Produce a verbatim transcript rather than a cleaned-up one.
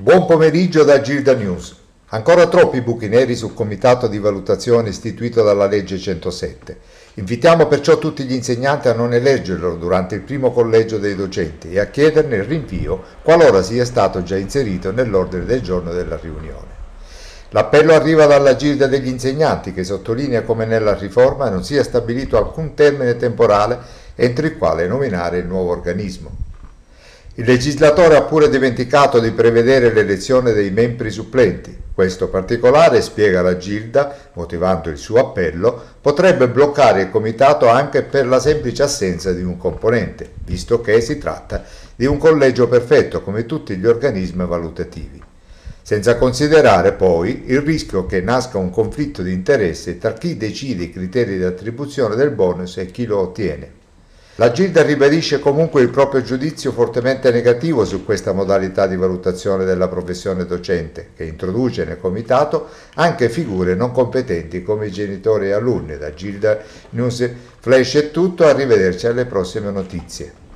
Buon pomeriggio da Gilda News. Ancora troppi buchi neri sul comitato di valutazione istituito dalla legge centosette. Invitiamo perciò tutti gli insegnanti a non eleggerlo durante il primo collegio dei docenti e a chiederne il rinvio qualora sia stato già inserito nell'ordine del giorno della riunione. L'appello arriva dalla Gilda degli insegnanti, che sottolinea come nella riforma non sia stabilito alcun termine temporale entro il quale nominare il nuovo organismo. Il legislatore ha pure dimenticato di prevedere l'elezione dei membri supplenti. Questo particolare, spiega la Gilda, motivando il suo appello, potrebbe bloccare il comitato anche per la semplice assenza di un componente, visto che si tratta di un collegio perfetto come tutti gli organismi valutativi. Senza considerare poi il rischio che nasca un conflitto di interesse tra chi decide i criteri di attribuzione del bonus e chi lo ottiene. La Gilda ribadisce comunque il proprio giudizio fortemente negativo su questa modalità di valutazione della professione docente, che introduce nel comitato anche figure non competenti come i genitori e alunni. Da Gilda News Flash è tutto, arrivederci alle prossime notizie.